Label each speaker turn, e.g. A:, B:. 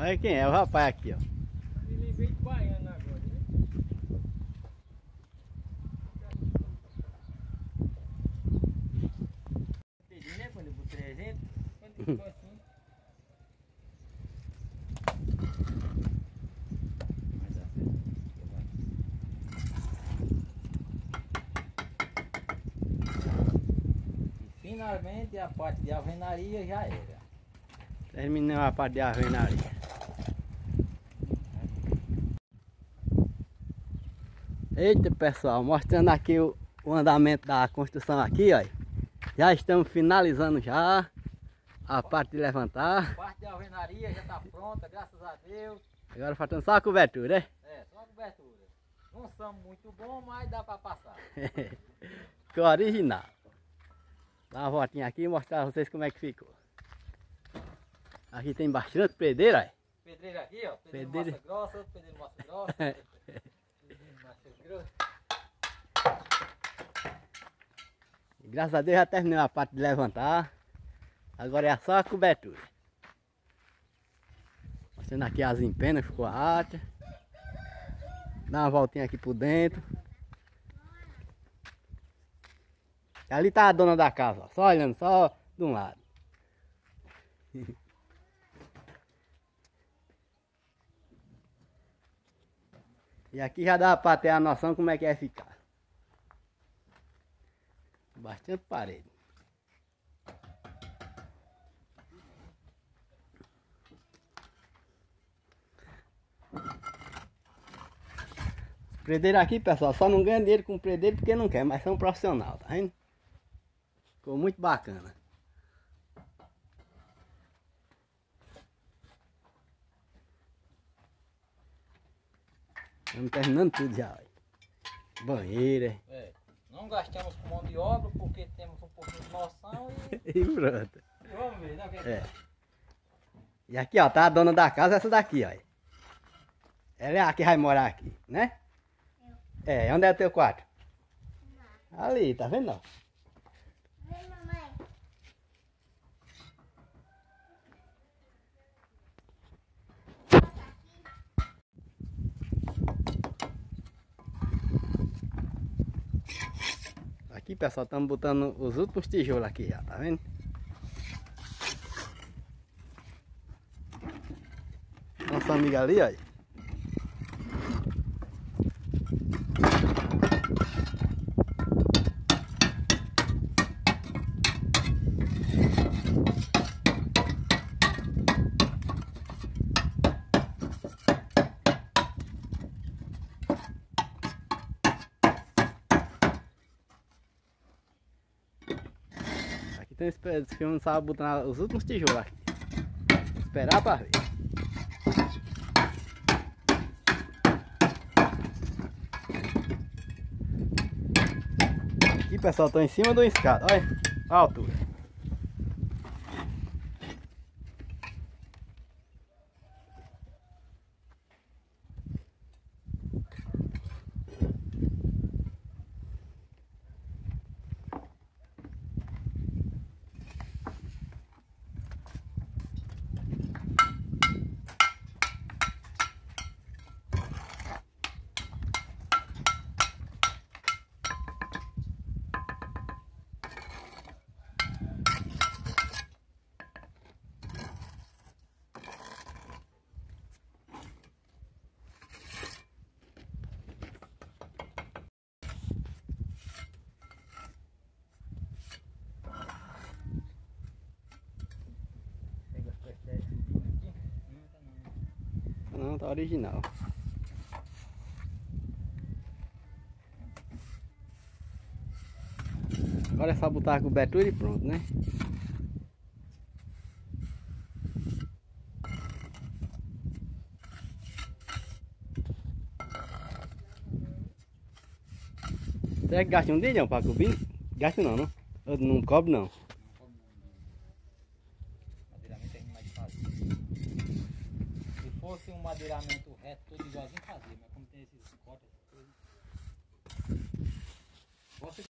A: Olha quem é, o rapaz aqui, ó.
B: Me lembrei de baiano agora, né?
C: Pedi, né, quando por 300?
B: Quando ficou assim.
C: E finalmente a parte de alvenaria já era.
A: Terminamos a parte de alvenaria. Eita pessoal, mostrando aqui o andamento da construção aqui, ó. Já estamos finalizando já a parte de levantar.
C: A parte de alvenaria já está pronta, graças a Deus.
A: Agora faltando só a cobertura, né?
C: É, só a cobertura. Não somos muito bons, mas dá para passar.
A: Ficou original. Dá uma voltinha aqui e mostrar a vocês como é que ficou. Aqui tem bastante pedreiro, ó.
C: Pedreiro aqui, ó. Pedreiro
A: Pedreiro.
C: massa grossa, outro pedreiro massa grossa. Pedreiro massa grossa.
A: E graças a Deus já terminei a parte de levantar. Agora é só a cobertura. Mostrando aqui as empenas, ficou alta. Dá uma voltinha aqui por dentro. E ali tá a dona da casa, ó, só olhando só de um lado. E aqui já dá para ter a noção como é que vai ficar. Bastante parede. Os predeiros aqui, pessoal, só não ganham dinheiro com predeiro porque não quer, mas são profissionais, tá vendo? Ficou muito bacana. Estamos terminando tudo já, ó. Banheira.
C: É, não gastamos com mão de obra porque temos um pouquinho de noção
A: E pronto.
C: e vamos ver, né?
A: É. E aqui, ó, tá a dona da casa, essa daqui, ó. Ela é a que vai morar aqui, né? É, onde é o teu quarto? Ali, tá vendo? Ó?
D: Vem, mamãe.
A: Aqui, pessoal, estamos botando os últimos tijolos aqui já, tá vendo? Nossa amiga ali, ó. Aqui tem esse filme, não sabe botar os últimos tijolos aqui. Esperar pra ver. Aqui, pessoal, tô em cima do escada, olha a altura. Não, tá original. Agora é só botar a cobertura e pronto, né? Será que gasta um dinheiro para cobrir? Gasta não, não? Ou não cobre não?
C: Madeiramento é mais fácil. Se fosse um madeiramento reto, todo igualzinho fazia, mas como tem esses cortes, essas coisas.